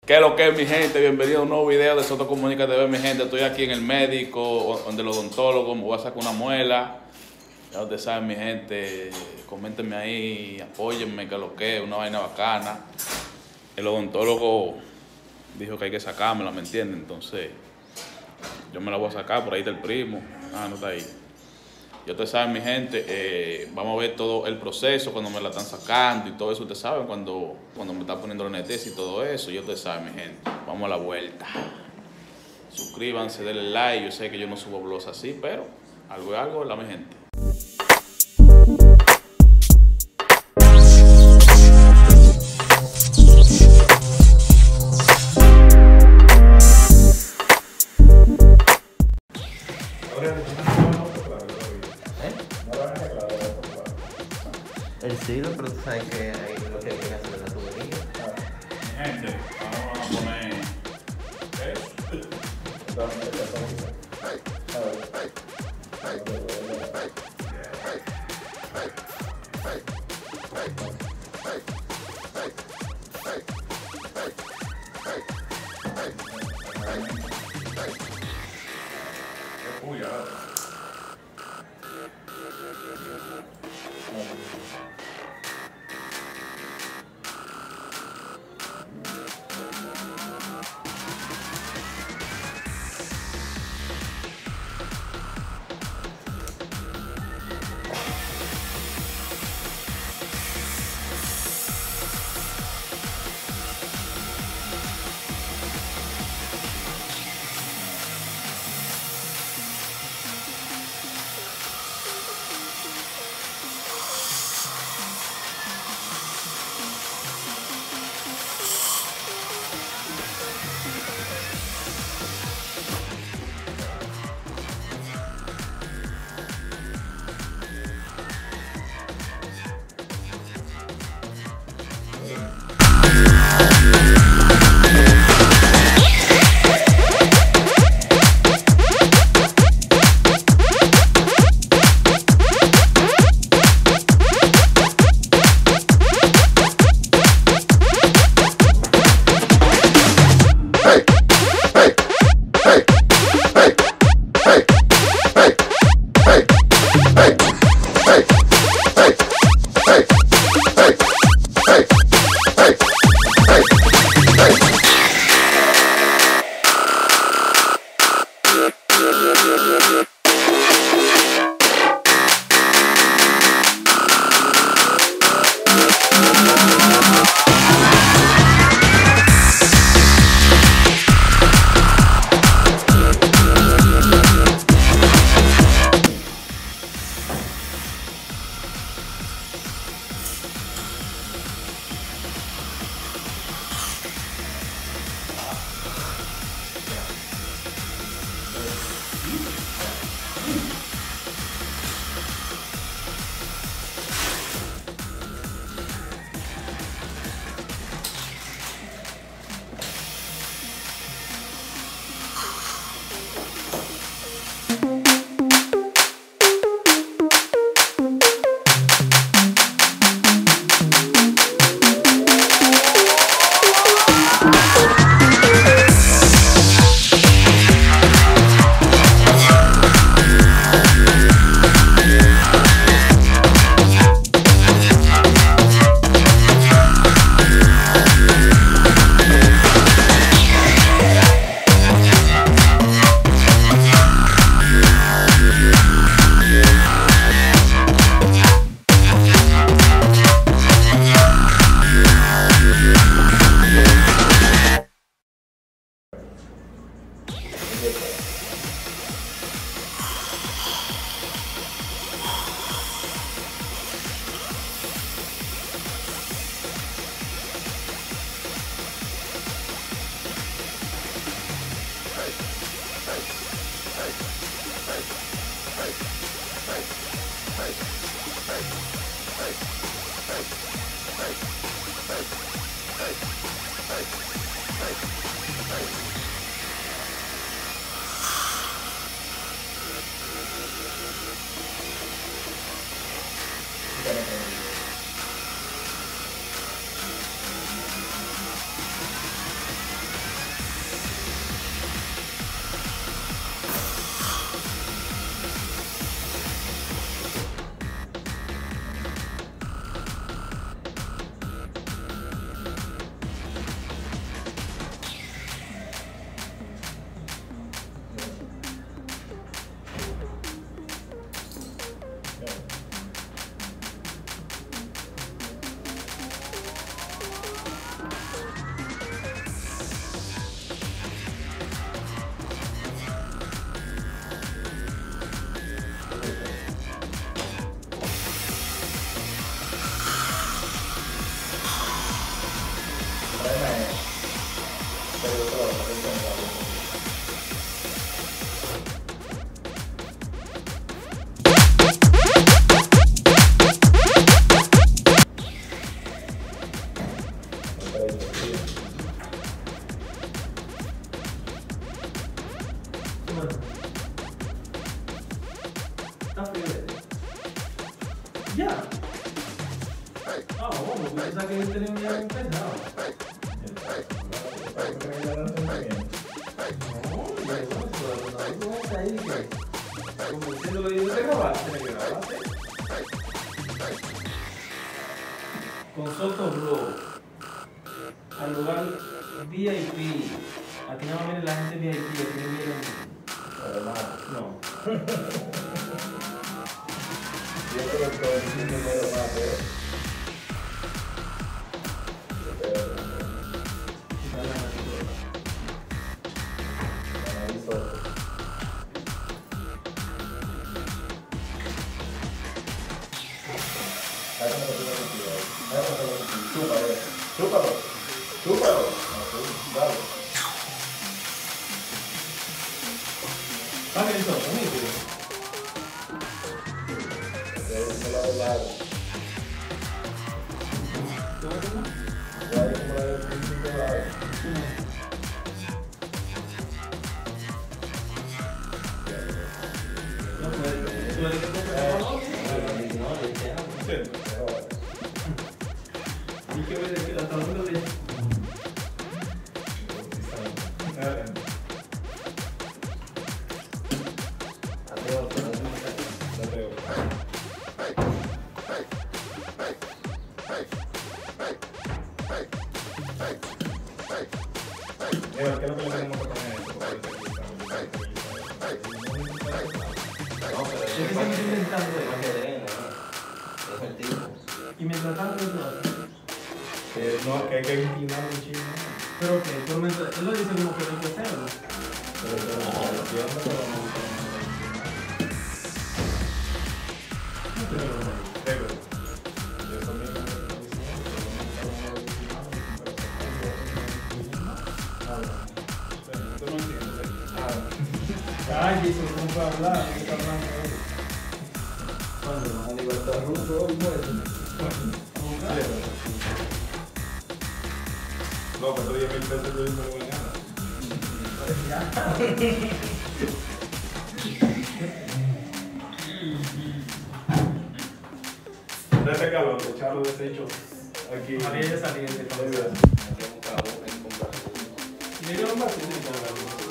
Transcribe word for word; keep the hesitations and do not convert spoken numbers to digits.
¿Qué es lo que es, mi gente? Bienvenido a un nuevo video de Soto Comunica T V, mi gente. Estoy aquí en el médico, donde el odontólogo, me voy a sacar una muela. Ya ustedes saben, mi gente, coméntenme ahí, apóyenme, que es lo que es, una vaina bacana. El odontólogo dijo que hay que sacármela, ¿me entienden? Entonces, yo me la voy a sacar, por ahí está el primo. Ah, no está ahí. Ya ustedes saben, mi gente, eh, vamos a ver todo el proceso, cuando me la están sacando y todo eso, ustedes saben, cuando, cuando me están poniendo la anestesia y todo eso, ya ustedes saben, mi gente. Vamos a la vuelta. Suscríbanse, denle like, yo sé que yo no subo blogs así, pero algo es algo, ¿verdad, mi gente? El siglo, pero tú sabes que hay lo que hay que hacer en la tubería. Mi gente, vamos a poner... Está frío. Ya. Ah, bueno, yo pensaba que yo tenía un día bien pesado. Como diciendo lo que yo te grabaste, ¿te grabaste? Con Soto Bro, al lugar V I P. Aquí no viene la gente V I P, aquí no vienen. Además, No. yo creo que es un número más de. Chúpalo, chúpalo. Dale. Paga eso, conmigo. Se lo doy largo. Ya es como la del principio de la. No puede. ¿Tú le dices que no? No, le dije. ¿Y qué voy a decir? ¿Hasta dónde lo dije? Mira, ¿qué es lo que le tenemos que poner esto? No, pero Es que se me está inventando es eso. que no. Es el tipo. Y mientras tanto, ¿qué tú haces? Que no, que hay que inclinar un chingo. Pero que tú me- él lo dice como que no hay que hacerlo. Pero yo entiendo que no me gusta. Pero, Yo también me lo estoy diciendo, pero no me gusta. Tú no entiendes. ay, Jason, ¿cómo puedo hablar? ¿Qué está hablando de él? Cuando la libertad ruso hoy muere. No, pero diez mil pesos yo no voy a ganar. De este calor, de echar los desechos aquí. Había de salir de Ahí cabeza. ves. Hacemos cada uno en comprar. Y le dio un vacío de